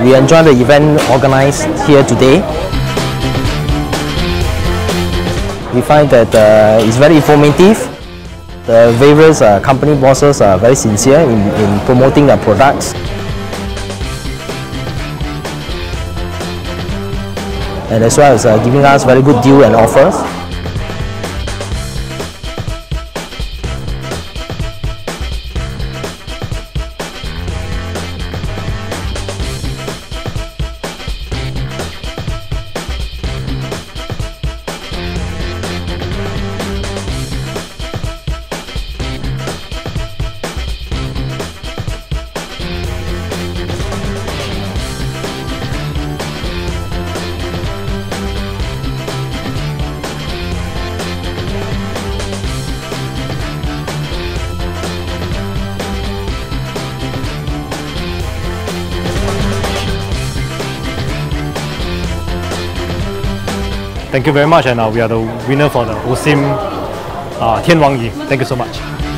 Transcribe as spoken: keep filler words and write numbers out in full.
We enjoy the event organized here today. We find that uh, it's very informative. The various uh, company bosses are very sincere in, in promoting their products. And as well as uh, giving us very good deal and offers. Thank you very much, and uh, we are the winner for the O S I M uh, Tian Wang Yi. Thank you so much.